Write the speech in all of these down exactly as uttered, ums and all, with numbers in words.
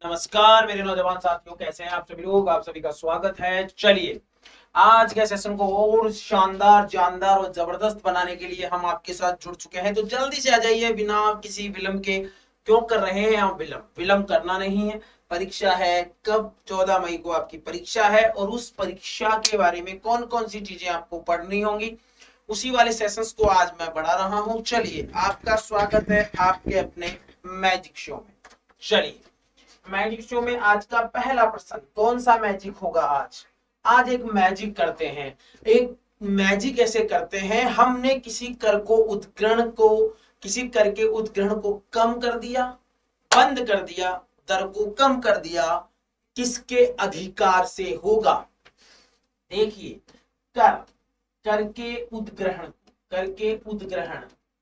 नमस्कार मेरे नौजवान साथियों, कैसे हैं आप सभी लोग। आप सभी का स्वागत है। चलिए, आज के सेशन को और शानदार, जानदार और जबरदस्त बनाने के लिए हम आपके साथ जुड़ चुके हैं। तो जल्दी से आ जाइए, बिना किसी विलंब के। क्यों कर रहे हैं हम विलंब? विलंब करना नहीं है। परीक्षा है कब? चौदह मई को आपकी परीक्षा है, और उस परीक्षा के बारे में कौन कौन सी चीजें आपको पढ़नी होंगी, उसी वाले सेशंस को आज मैं बढ़ा रहा हूं। चलिए, आपका स्वागत है आपके अपने मैजिक शो में। चलिए, मैजिक शो में आज का पहला प्रश्न कौन सा मैजिक होगा? आज आज एक मैजिक करते हैं। एक मैजिक ऐसे करते हैं, हमने किसी कर को उद्ग्रहण को किसी कर के उद्ग्रहण को कम कर दिया, बंद कर दिया, दर को कम कर दिया। किसके अधिकार से होगा? देखिए, कर कर के उद्ग्रहण कर के उद्ग्रहण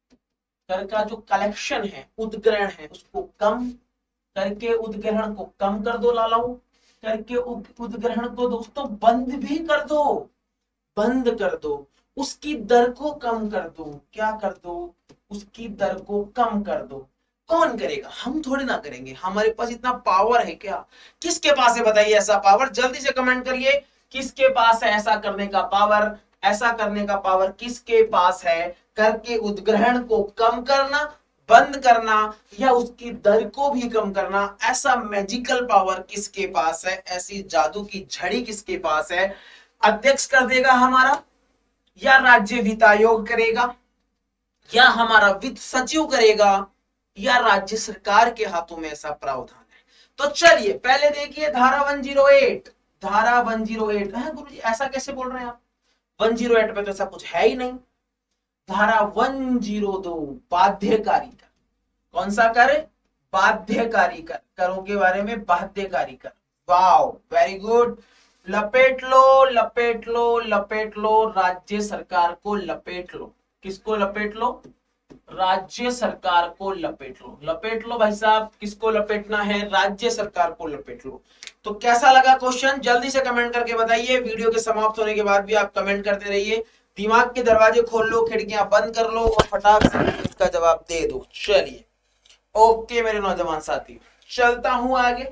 कर का जो कलेक्शन है, उद्ग्रहण है, उसको कम करके उद्ग्रहण को कम कर दो लालाऊ। करके उद्ग्रहण को दोस्तों बंद भी कर दो, बंद कर दो। उसकी दर को कम कर दो। क्या कर दो? उसकी दर को कम कर दो। कौन करेगा? हम थोड़ी ना करेंगे। हमारे पास इतना पावर है क्या? किसके पास है बताइए ऐसा पावर? जल्दी से कमेंट करिए, किसके पास है ऐसा करने का पावर? ऐसा करने का पावर किसके पास है? करके उद्ग्रहण को कम करना, बंद करना, या उसकी दर को भी कम करना। ऐसा मैजिकल पावर किसके पास है? ऐसी जादू की झड़ी किसके पास है? अध्यक्ष कर देगा हमारा, या राज्य वित्त आयोग करेगा, या हमारा वित्त सचिव करेगा, या राज्य सरकार के हाथों में ऐसा प्रावधान है? तो चलिए, पहले देखिए धारा एक सौ आठ। धारा एक सौ आठ है गुरुजी, ऐसा कैसे बोल रहे हैं आप? एक सौ आठ पे तो ऐसा कुछ है ही नहीं। धारा एक सौ दो बाध्यकारी कर। कौन सा कर? बाध्यकारी कर। करों के बारे में बाध्यकारी कर। Wow, very good. लपेट लो, लपेट लो, लपेट लो, राज्य सरकार को लपेट लो। किसको लपेट लो? राज्य सरकार को लपेट लो। लपेट लो भाई साहब, किसको लपेटना है? राज्य सरकार को लपेट लो। तो कैसा लगा क्वेश्चन? जल्दी से कमेंट करके बताइए। वीडियो के समाप्त होने के बाद भी आप कमेंट करते रहिए। दिमाग के दरवाजे खोल लो, खिड़कियां बंद कर लो और फटाक से इसका जवाब दे दो। चलिए, ओके मेरे नौजवान साथी, चलता हूं आगे।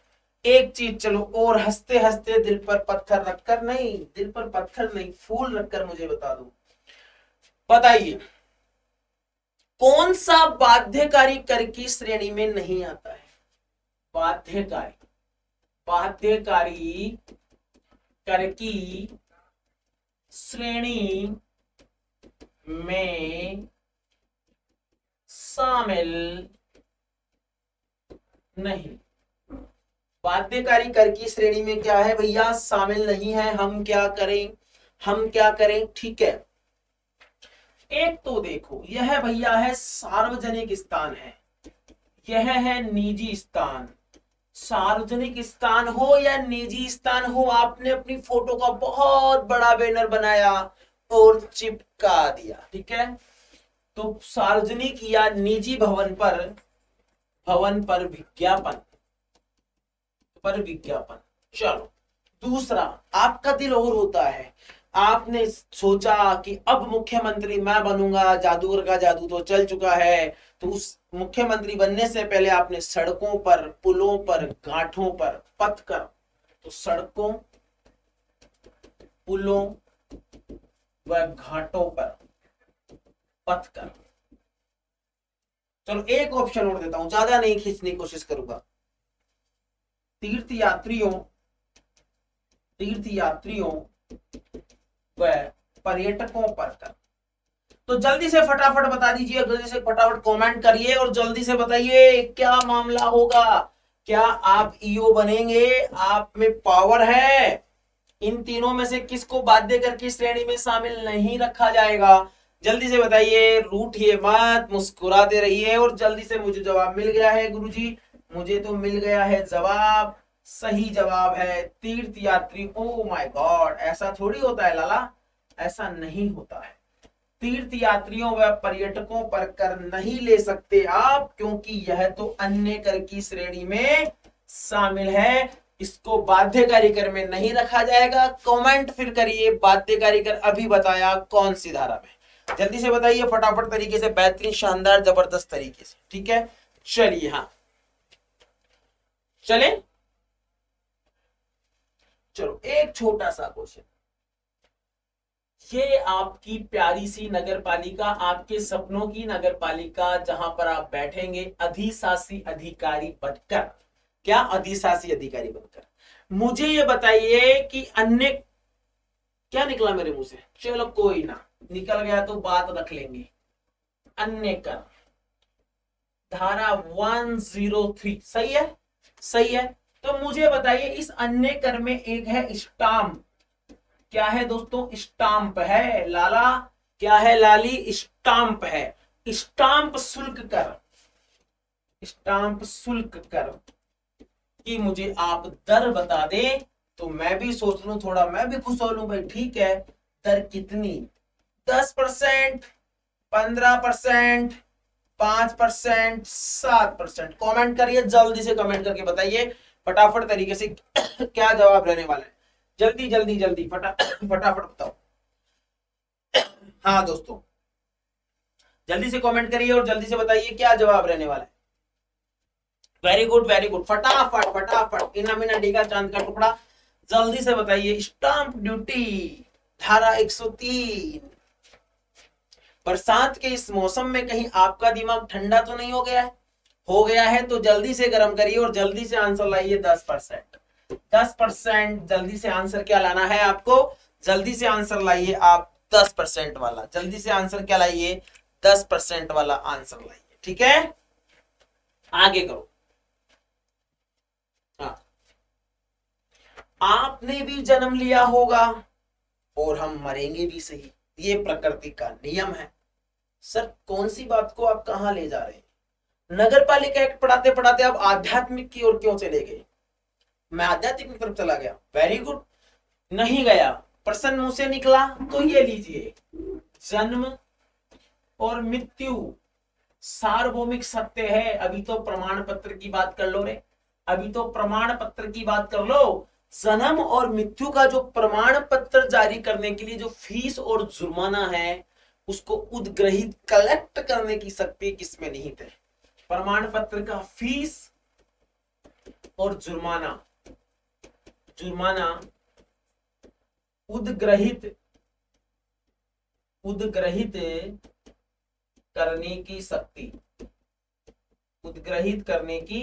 एक चीज चलो और, हंसते हंसते दिल पर पत्थर रखकर, नहीं दिल पर पत्थर नहीं, फूल रखकर मुझे बता दो। बताइए, कौन सा बाध्यकारी कर की श्रेणी में नहीं आता है? बाध्यकारी बाध्यकारी कर की श्रेणी में शामिल नहीं। बाध्यकारी कर की श्रेणी में क्या है भैया? शामिल नहीं है। हम क्या करें? हम क्या करें? ठीक है, एक तो देखो, यह भैया है सार्वजनिक स्थान है, यह है निजी स्थान। सार्वजनिक स्थान हो या निजी स्थान हो, आपने अपनी फोटो का बहुत बड़ा बैनर बनाया और चिपका दिया, ठीक है? तो सार्वजनिक या निजी भवन पर भवन पर विज्ञापन पर विज्ञापन। चलो, दूसरा, आपका दिल और होता है। आपने सोचा कि अब मुख्यमंत्री मैं बनूंगा, जादूगर का जादू तो चल चुका है। तो उस मुख्यमंत्री बनने से पहले आपने सड़कों पर, पुलों पर, घाटों पर पथ कर, तो सड़कों, पुलों व घाटों पर पथ कर। चलो, एक ऑप्शन और देता हूं, ज्यादा नहीं खींचने की कोशिश करूंगा। तीर्थ यात्रियों तीर्थ यात्रियों व पर्यटकों पर कर। तो जल्दी से फटाफट बता दीजिए, जल्दी से फटाफट कमेंट करिए और जल्दी से बताइए क्या मामला होगा। क्या आप ईओ बनेंगे? आप में पावर है। इन तीनों में से किसको बाध्य कर की श्रेणी में शामिल नहीं रखा जाएगा? जल्दी से बताइए, रूठिए मत, मुस्कुराते रहिए। और जल्दी से, मुझे जवाब मिल गया है गुरुजी, मुझे तो मिल गया है जवाब। सही जवाब है तीर्थ यात्री। ओ माय गॉड, ऐसा थोड़ी होता है लाला, ऐसा नहीं होता है। तीर्थ यात्रियों व पर्यटकों पर कर नहीं ले सकते आप, क्योंकि यह तो अन्य कर की श्रेणी में शामिल है। इसको बाध्यकारी कर में नहीं रखा जाएगा। कमेंट फिर करिए, बाध्यकारी कर अभी बताया कौन सी धारा में? जल्दी से बताइए फटाफट तरीके से, बेहतरीन, शानदार, जबरदस्त तरीके से, ठीक है? चलिए, हाँ चले, चलो एक छोटा सा क्वेश्चन। ये आपकी प्यारी सी नगर पालिका, आपके सपनों की नगर पालिका, जहां पर आप बैठेंगे अधिशासी अधिकारी बनकर। क्या? अधिशासी अधिकारी बनकर। मुझे ये बताइए कि अन्य, क्या निकला मेरे मुंह से? चलो कोई ना, निकल गया तो बात रख लेंगे। अन्य कर धारा एक सौ तीन, सही है, सही है। तो मुझे बताइए इस अन्य कर में एक है स्टाम्प। क्या है दोस्तों? स्टाम्प है लाला। क्या है लाली? स्टाम्प है। स्टाम्प शुल्क कर, स्टाम्प शुल्क कर कि मुझे आप दर बता दें तो मैं भी सोच लूं, थोड़ा मैं भी खुश हो लूं। भाई ठीक है, दर कितनी? दस परसेंट, पंद्रह परसेंट, पांच परसेंट, सात परसेंट? कॉमेंट करिए, जल्दी से कमेंट करके बताइए फटाफट तरीके से क्या जवाब रहने वाला है। जल्दी जल्दी जल्दी फटा फटाफट बताओ। हाँ दोस्तों, जल्दी से कमेंट करिए और जल्दी से बताइए क्या जवाब रहने वाला है। वेरी गुड वेरी गुड, फटाफट फटाफट, इना मिना डी का चांद का टुकड़ा, जल्दी से बताइए। स्टाम्प ड्यूटी धारा एक सौ तीन। बरसात के इस मौसम में कहीं आपका दिमाग ठंडा तो नहीं हो गया है? हो गया है तो जल्दी से गर्म करिए और जल्दी से आंसर लाइए। दस परसेंट, दस परसेंट जल्दी से आंसर क्या लाना है आपको? जल्दी से आंसर लाइए आप दस परसेंट वाला। जल्दी से आंसर क्या लाइए? दस परसेंट वाला आंसर लाइए। ठीक है, आगे करो। हाँ, आपने भी जन्म लिया होगा और हम मरेंगे भी सही, ये प्रकृति का नियम है। सर कौन सी बात को आप कहां ले जा रहे हैं? नगर पालिका एक्ट पढ़ाते पढ़ाते आप आध्यात्मिक की ओर क्यों चले गए? मैं आध्यात्मिक की तरफ चला गया? वेरी गुड, नहीं गया, प्रश्न मुंह से निकला तो ये लीजिए। जन्म और मृत्यु सार्वभौमिक सत्य है। अभी तो प्रमाण पत्र की बात कर लो रे, अभी तो प्रमाण पत्र की बात कर लो। जन्म और मृत्यु का जो प्रमाण पत्र जारी करने के लिए जो फीस और जुर्माना है, उसको उद्ग्रहित कलेक्ट करने की शक्ति किसमें निहित है? प्रमाण पत्र का फीस और जुर्माना, जुर्माना उद्ग्रहित उद्ग्रहित करने की शक्ति, उद्ग्रहित करने की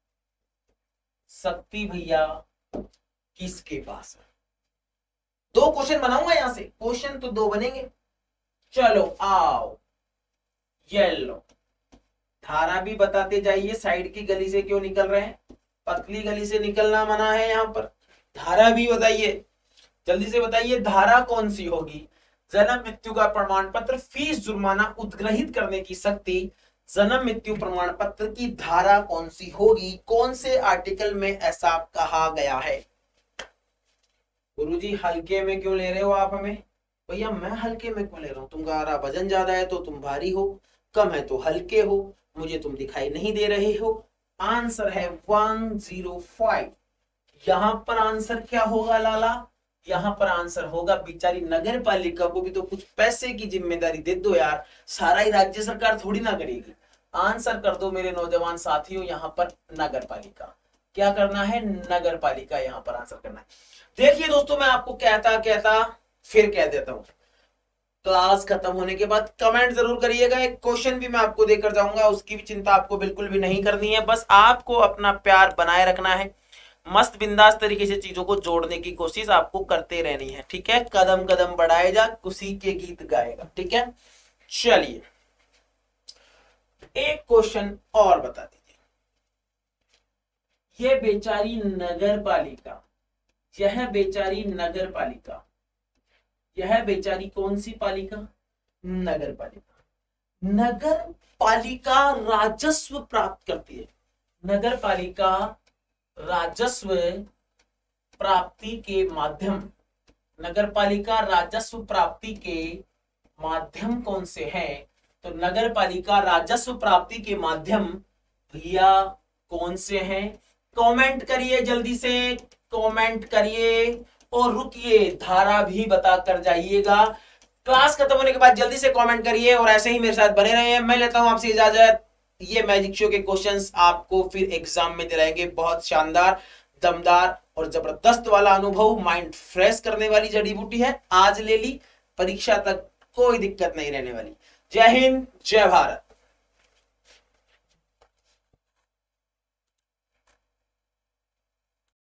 शक्ति भैया किसके पास है? दो क्वेश्चन बनाऊंगा यहां से, क्वेश्चन तो दो बनेंगे। चलो आओ, येलो धारा भी बताते जाइए। साइड की गली से क्यों निकल रहे हैं? पतली गली से निकलना मना है यहां पर। धारा भी बताइए, जल्दी से बताइए धारा कौन सी होगी? जन्म मृत्यु का प्रमाण पत्र, फीस, जुर्माना, उद्ग्रहित करने की शक्ति, जन्म मृत्यु प्रमाण पत्र की धारा कौन सी होगी? कौन से आर्टिकल में ऐसा कहा गया है? गुरुजी हल्के में क्यों ले रहे हो आप हमें? भैया मैं हल्के में क्यों ले रहा हूं? तुम्हारा वजन ज्यादा है तो तुम भारी हो, कम है तो हल्के हो, मुझे तुम दिखाई नहीं दे रहे हो। आंसर है एक सौ पांच। यहां पर आंसर क्या होगा लाला? यहां पर आंसर होगा, बेचारी नगर पालिका को भी तो कुछ पैसे की जिम्मेदारी दे दो यार, सारा ही राज्य सरकार थोड़ी ना करेगी। आंसर कर दो मेरे नौजवान साथियों, यहां पर नगर पालिका। क्या करना है? नगर पालिका यहां पर आंसर करना है। देखिए दोस्तों, मैं आपको कहता कहता फिर कह देता हूं, क्लास खत्म होने के बाद कमेंट जरूर करिएगा। एक क्वेश्चन भी मैं आपको देकर जाऊंगा, उसकी भी चिंता आपको बिल्कुल भी नहीं करनी है। बस आपको अपना प्यार बनाए रखना है, मस्त बिंदास तरीके से चीजों को जोड़ने की कोशिश आपको करते रहनी है। ठीक है, कदम कदम बढ़ाए जा, खुशी के गीत गाएगा। ठीक है, चलिए एक क्वेश्चन और बता दीजिए। ये बेचारी नगर पालिका, यह बेचारी नगर पालिका, यह बेचारी कौन सी पालिका? नगर पालिका। नगर पालिका राजस्व प्राप्त करती है। नगर पालिका राजस्व प्राप्ति के माध्यम, नगर पालिका राजस्व प्राप्ति के माध्यम कौन से हैं? तो नगर पालिका राजस्व प्राप्ति के माध्यम भैया कौन से हैं? कमेंट करिए, जल्दी से कमेंट करिए और रुकिए, धारा भी बता कर जाइएगा। क्लास खत्म होने के बाद जल्दी से कमेंट करिए और ऐसे ही मेरे साथ बने रहिए। मैं लेता हूं आपसे इजाजत। ये मैजिक शो के क्वेश्चंस आपको फिर एग्जाम में दिलाएंगे बहुत शानदार, दमदार और जबरदस्त वाला अनुभव। माइंड फ्रेश करने वाली जड़ी बूटी है, आज ले ली, परीक्षा तक कोई दिक्कत नहीं रहने वाली। जय हिंद, जय भारत।